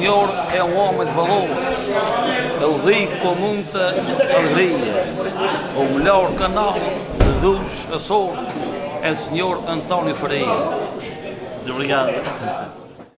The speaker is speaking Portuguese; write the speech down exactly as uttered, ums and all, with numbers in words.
senhor é um homem de valor. Eu digo com muita alegria. O melhor canal dos Açores é o senhor António Faria. Muito obrigado.